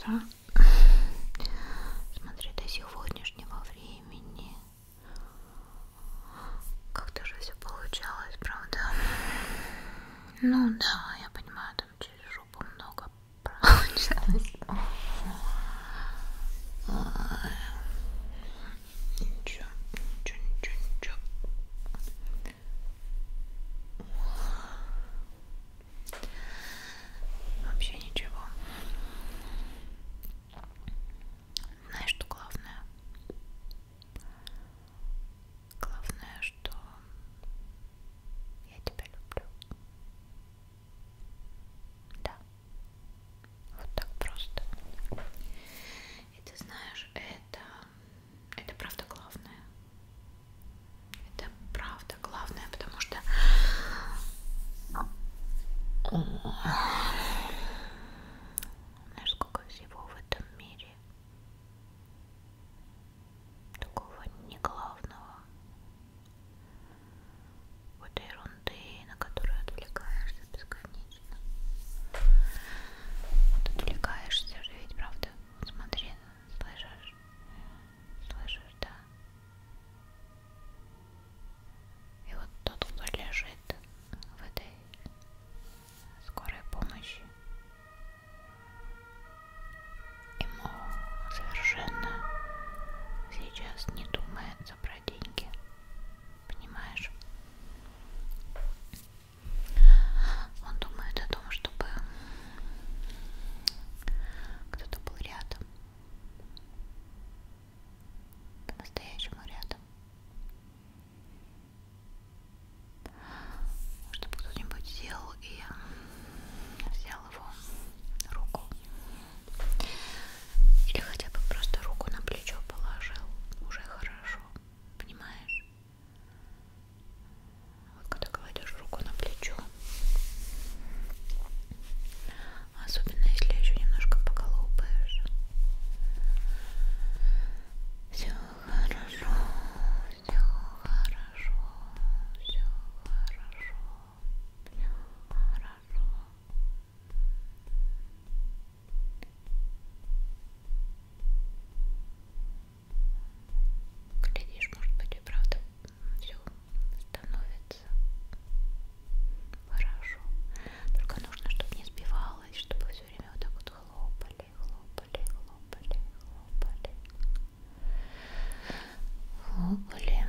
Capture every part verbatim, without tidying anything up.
утро. Смотри, до сегодняшнего времени как-то же все получалось, правда? Ну да, я понимаю, там через жопу много получалось. Ничего, ничего, ничего, ничего. Вообще ничего. Знаешь, что главное? Главное, что я тебя люблю. Да. Вот так просто. И ты знаешь, это, это правда главное. Это правда главное, потому что знаешь, сколько всего в этом мире такого не главного, вот ерунды, на которую отвлекаешься бесконечно. Вот отвлекаешься же ведь, правда? Вот смотри, слышишь? Слышишь, да? И вот тот, кто лежит в этой скорой помощи, ему совершенно сейчас не думается про деньги, понимаешь? Он думает о том, чтобы кто-то был рядом, по-настоящему рядом, чтобы кто-нибудь сел и взял его руку, или хотя бы просто руку на плечо положил, уже хорошо, понимаешь? Вот когда кладешь руку на плечо, особенно если еще немножко поколупаешь, все хорошо, все хорошо, все хорошо, все хорошо. Глядишь, может быть, и правда все становится хорошо. Только нужно, чтобы не сбивалось, чтобы все время вот так вот хлопали, хлопали, хлопали, хлопали. Хлопали.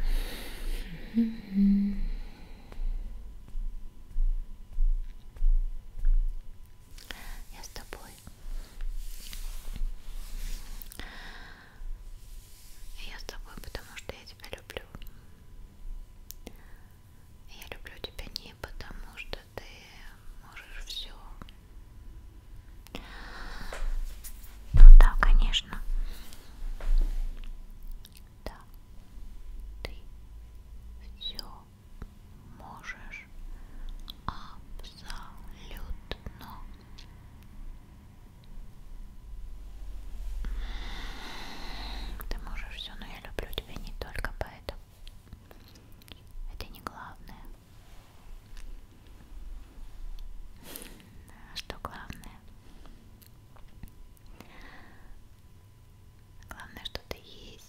Я с тобой. Я с тобой, потому что я тебя люблю. Я люблю тебя не потому, что ты можешь все. Ну да, конечно. Да, ты все можешь абсолютно. Ты можешь все, но я люблю тебя не только поэтому. Это не главное. Что главное? Главное, что ты есть.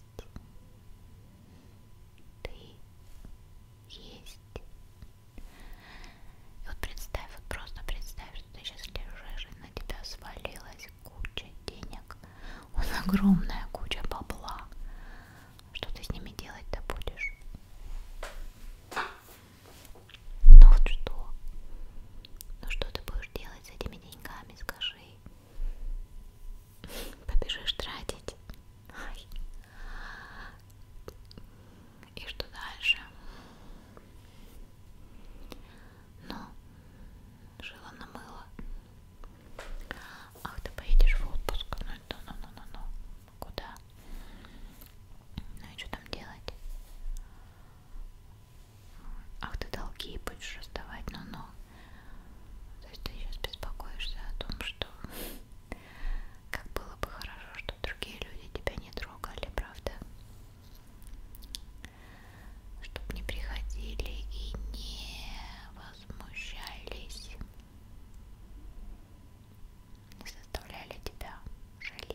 Ты есть. И вот представь, вот просто представь, что ты сейчас лежишь, и на тебя свалилась куча денег. Вот огромная куча бабла. Что ты с ними делать-то будешь? Ну вот что? Ну что ты будешь делать с этими деньгами, скажи? Побежишь тратить? Ай. И что дальше? Ну, жила на мыло. Ах, ты поедешь в отпуск. Ну, ну, ну, ну, ну, ну. Куда? Ну и что там делать? Ах, ты долги будешь раздавать, ну-ну. То есть ты сейчас беспокоишься о том, что как было бы хорошо, чтобы другие люди тебя не трогали, правда? Чтоб не приходили и не возмущались, не заставляли тебя жалеть.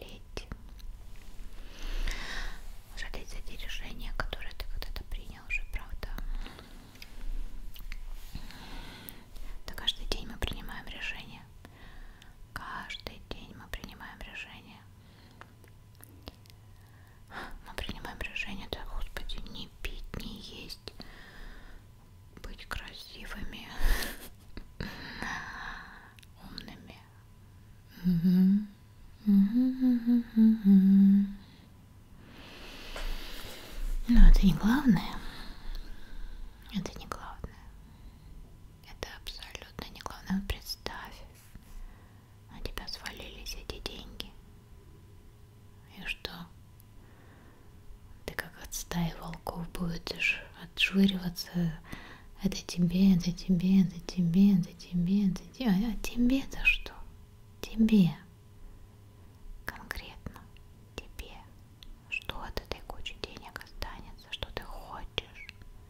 расшвыриваться. Это тебе, это тебе, это тебе, это тебе, это тебе. А тебе-то что? Тебе. Конкретно тебе. Что от этой кучи денег останется? Что ты хочешь?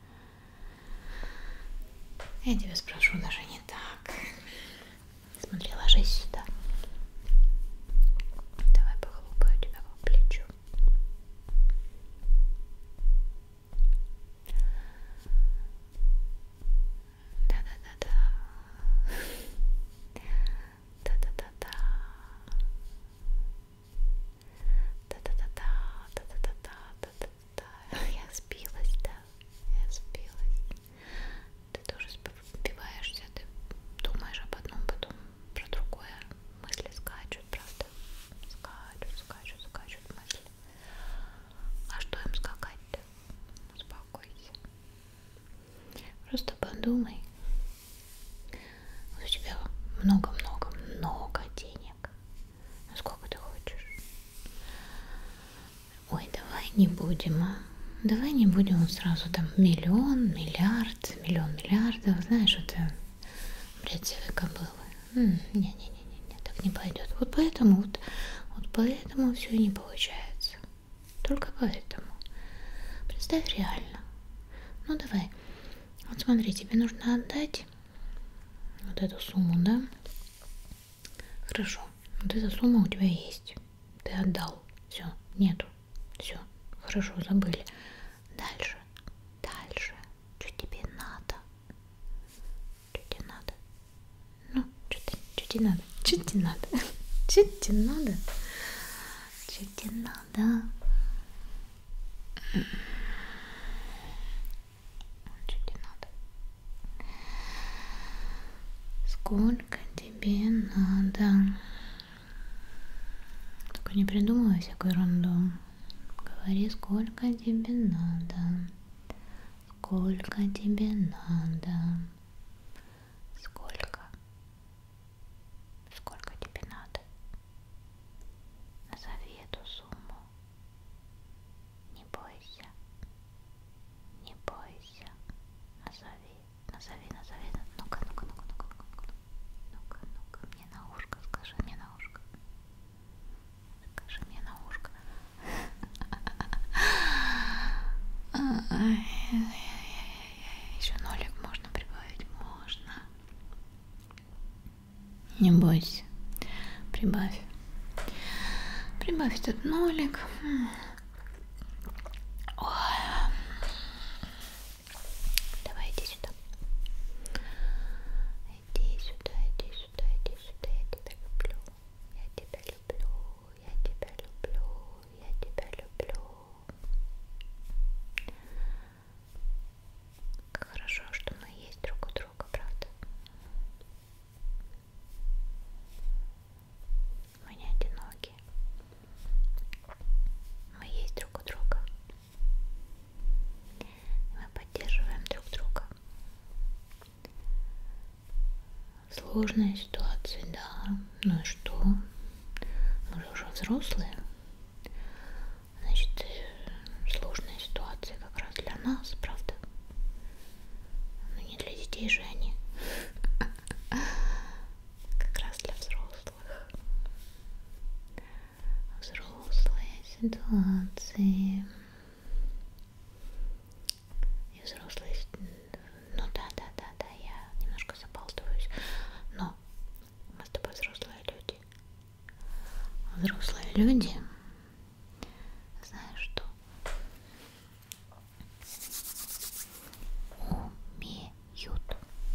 Я тебя спрошу даже не так. Смотри, ложись сюда. Давай похлопаю тебя по плечу. Да-да-да-да. Да-да-да-да. Да-да-да-да. Да-да-да-да. Да-да-да. Я сбилась, да. Я сбилась. Ты тоже сбиваешься, ты думаешь об одном, потом про другое. Мысли скачут, правда? Скачут, скачут, скачут мысли. А что им скакать-то? Успокойся. Просто подумай. У тебя много-много-много денег. Ну сколько ты хочешь? Ой, давай не будем, а? Давай не будем вот сразу там миллион, миллиард, миллион миллиардов. Знаешь, это бред сивой кобылы. Не-не-не-не, так не пойдет. Вот поэтому, вот, вот поэтому все не получается. Только поэтому. Представь реально. Ну давай. Вот смотри, тебе нужно отдать вот эту сумму, да? Хорошо. Вот эта сумма у тебя есть. Ты отдал. Все, нету. Все. Хорошо, забыли. Дальше. Дальше. Что тебе надо? Что тебе надо? Ну, что ты, что тебе надо? Что тебе надо? Что тебе надо? Что тебе надо? Что тебе надо? Сколько тебе надо? Только не придумывай всякую ерунду. Говори, сколько тебе надо. Сколько тебе надо. Сколько? Сколько тебе надо? Назови эту сумму. Не бойся. Не бойся. Назови. Назови, назови. Ну-ка, ну-ка, ну-ка, ну-ка, ну-ка. Ну-ка, ну-ка. Мне на ушко. Скажи мне на ушко. Скажи мне на ушко. Еще нолик можно прибавить? Можно. Не бойся. Прибавь. Прибавь этот нолик. Ой. Давай, иди сюда. Иди сюда, иди сюда, иди сюда. Я тебя люблю. Я тебя люблю. Я тебя люблю. Я тебя люблю. Как хорошо, что мы есть друг у друга, правда? Мы не одиноки. Мы есть друг у друга. Мы поддерживаем друг друга. Сложная ситуация, да. Ну и что? Мы же уже взрослые. Значит, сложная ситуация как раз для нас, правда? Но не для детей же они. Как раз для взрослых. Взрослые ситуации. И взрослые... Ну да, да, да, да, я немножко забалтываюсь. Но мы с тобой взрослые люди. Взрослые люди, знаешь что? Умеют.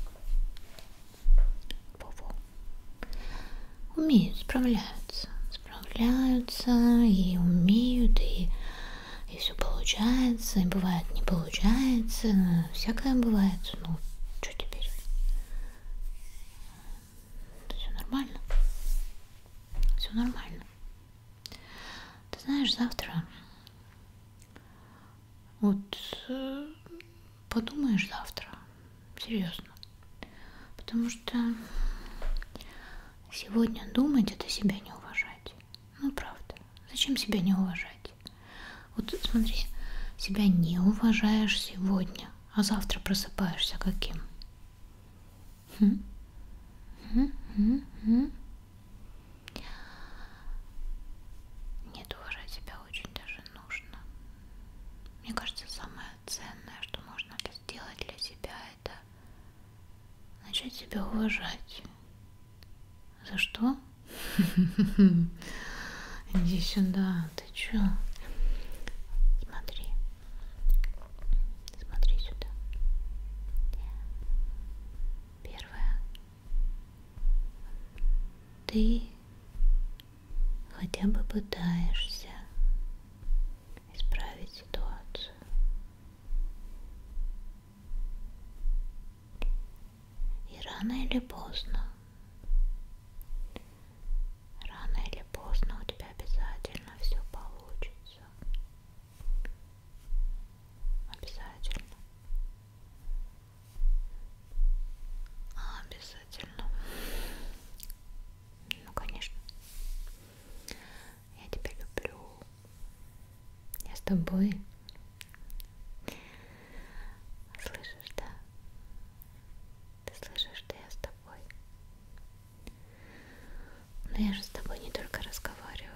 Во-во. Умеют, справляются. Справляются и умеют, и, и все получается, и бывает не получается, всякое бывает. Ну, что теперь? Все нормально. Все нормально. Ты знаешь, завтра вот э, подумаешь завтра, серьезно, потому что сегодня думать — это себя не уважать. Ну правда, зачем себя не уважать? Вот смотри, себя не уважаешь сегодня, А завтра просыпаешься каким? Хм? Хм? Хм? Хм? Нет, уважать себя очень даже нужно. Мне кажется, самое ценное, что можно сделать для себя, это начать себя уважать. За что? Иди сюда, ты чё? Смотри. Смотри сюда. Первое. Ты хотя бы пытаешься исправить ситуацию. И рано или поздно, рано или поздно у тебя обязательно все получится. Обязательно. Обязательно. Ну, конечно. Я тебя люблю. Я с тобой. Слышишь, да? Ты слышишь, что я с тобой? Но я же с тобой не только разговариваю.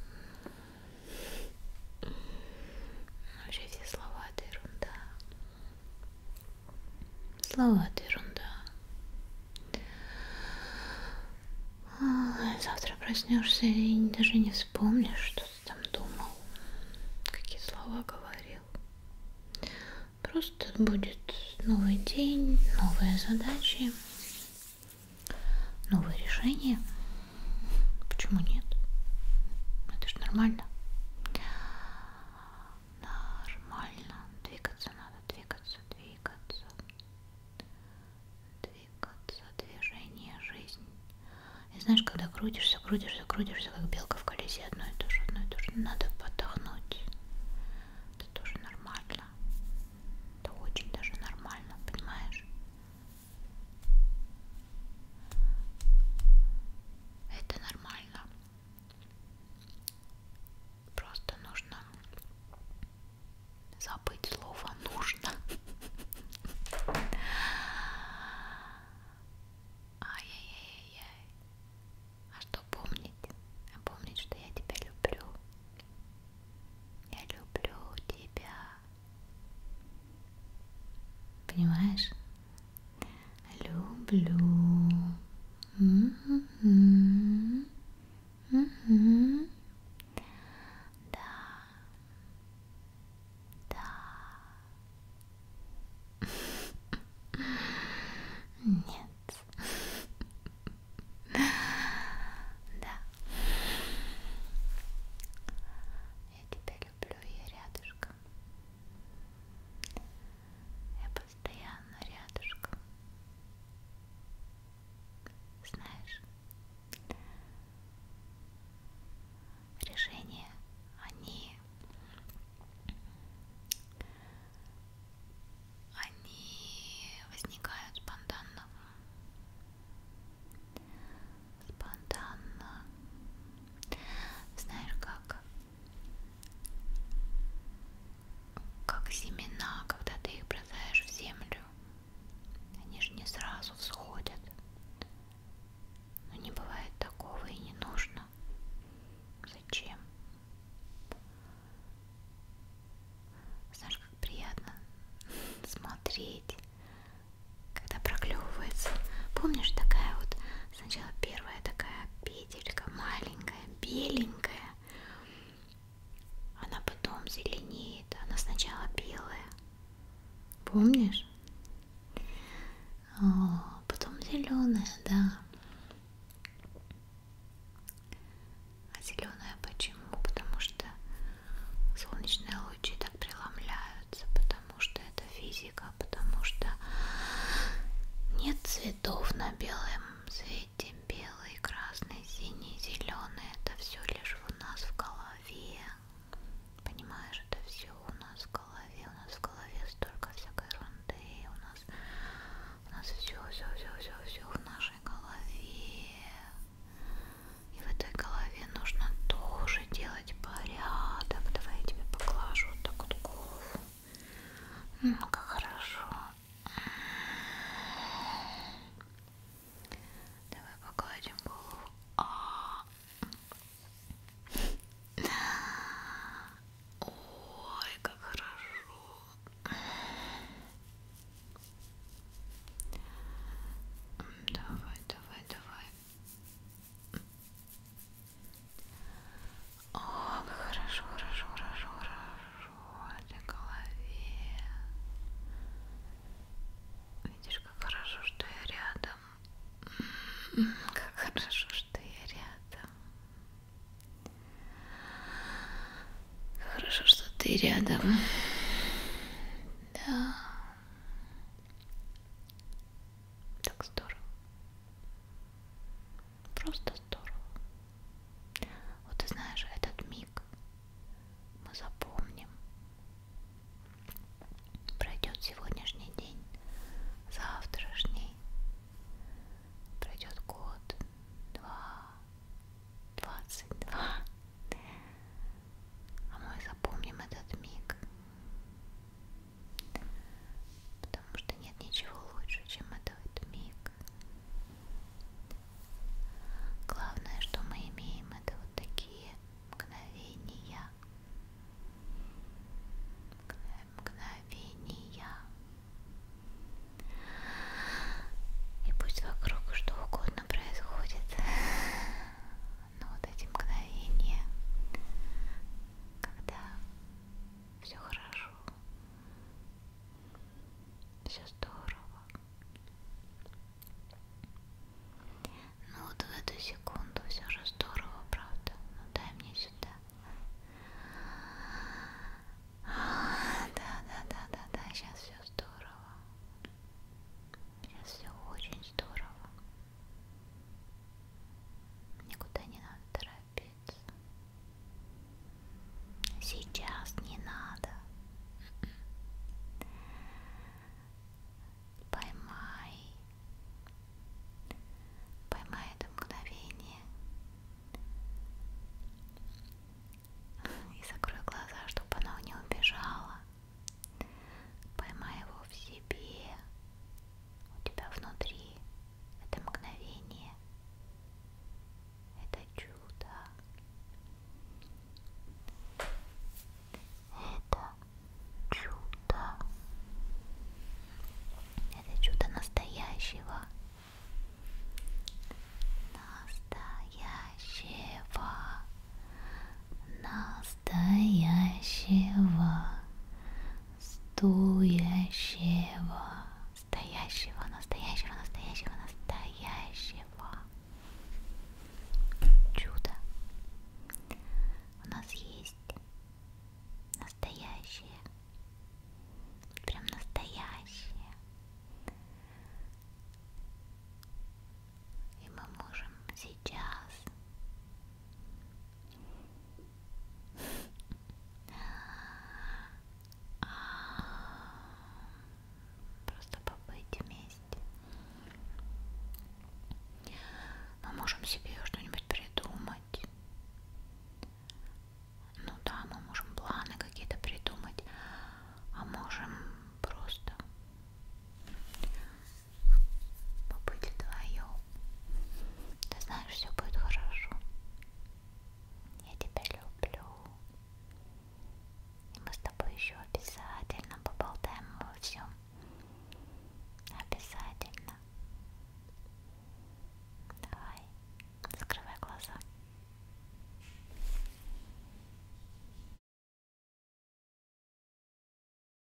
Вообще все слова — это ерунда. Слова — это ерунда. А, завтра проснешься и даже не вспомнишь, что ты там думал, какие слова говорил. Просто будет новый день, новые задачи, новые решения. Почему нет? Это ж нормально. Нормально. Двигаться надо, двигаться, двигаться. Двигаться, движение, жизнь. И знаешь, когда крутишься, крутишься, крутишься, как белка в колесе, одно и то же, одно и то же, надо подохнуть. Это тоже нормально. Это очень даже нормально, понимаешь? Это нормально. Просто нужно забыть слово «нужно». Ай-яй-яй-яй. А что помнить? Помнить, что я тебя люблю. Я люблю тебя. Понимаешь? Люблю. М-м-м. М-м. Да. Да. Нет. Да. Я тебя люблю, я рядышком. Я постоянно рядышком. Знаешь, решения, они, они возникают спонтанно. Спонтанно. Знаешь, как? Как семена, когда ты их бросаешь в землю. Они же не сразу всходят. Но не бывает такого и не нужно. Зачем? Знаешь, как приятно смотреть, когда проклевывается. Помнишь, такая вот сначала первая такая петелька маленькая, беленькая. Она потом зеленеет. Она сначала белая. Помнишь? О, потом зеленая, да. А зеленая почему? Потому что солнечные лучи так преломляются, потому что это физика, потому что нет цветов на белом цвете. Белый, красный, синий, зеленый — это все лишь у нас в голове. Понимаешь, это все у нас в голове. У нас в голове столько всякой ерунды. У нас, у нас все, все, все, все, все в нашей голове. И в этой голове нужно тоже делать порядок. Давай я тебе поглажу вот так вот голову. Ну, как хорошо. погладим голову. А. Ой, как хорошо. Давай, давай, давай. О, как хорошо, хорошо, хорошо, хорошо. В этой голове. Видишь, как хорошо, что я рядом. Как хорошо, что я рядом. Как хорошо, что ты рядом. Да. Так здорово. Просто здорово. Вот ты знаешь, этот миг мы запомним. Пройдет сегодняшний день, завтрашний. Пройдет год, два, двадцать два. А мы запомним этот миг. Потому что нет ничего лучше, чем этот миг. Главное, что мы имеем, это вот такие мгновения. Мгновения. И пусть вокруг что угодно происходит, но вот эти мгновения, когда все хорошо, все здорово. Ну вот в эту секунду все же здорово, правда? Ну дай мне сюда. Да, да, да, да, да, сейчас все здорово. Сейчас все очень здорово. Никуда не надо торопиться. Сейчас не надо. Поймай. Поймай это мгновение. И закрой глаза, чтобы оно не убежало. Поймай его в себе. У тебя внутри это мгновение. Это чудо. Это чудо. Это чудо настоящего. Настоящего. Настоящего. Сто